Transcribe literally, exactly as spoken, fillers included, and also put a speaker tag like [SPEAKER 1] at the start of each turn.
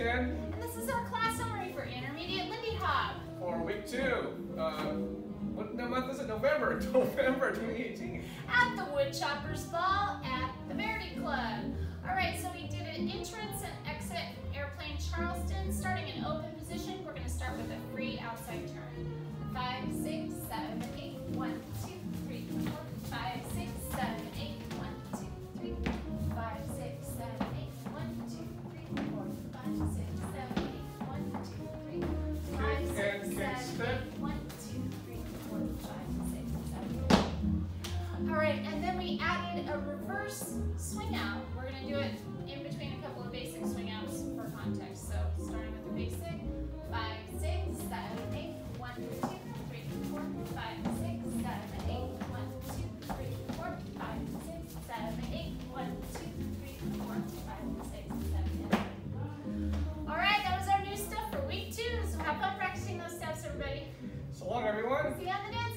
[SPEAKER 1] Ken.
[SPEAKER 2] And this is our class summary for intermediate Lindy Hop.
[SPEAKER 1] For week two. Uh, what month is it? November. November twenty eighteen.
[SPEAKER 2] At the Woodchopper's Ball at the Verdi Club. All right, so we did an entrance and exit airplane Charleston. Starting in open position, we're going to start with a free outside turn. Five, six, seven, eight. One, two, three, four. Five, six, seven, eight. One, two, three. Five, six, seven, eight. One, two, three, four. Five, six, seven, eight. One, two, three. Five, six, seven, eight. One, two, three, four. Five, six, seven, eight. All right, and then we added a reverse swing out. We're going to do it in between a couple of basic swing outs for context. So starting with the basic. Five, six, seven, eight. One, two, three, four. Five, six, seven, eight. One, two, three, four. Five, six, seven, eight. One, two, three, four. Five, six, seven, eight. All right, that was our new stuff for week two. So have fun practicing those steps, everybody.
[SPEAKER 1] So long, everyone.
[SPEAKER 2] See you on the dance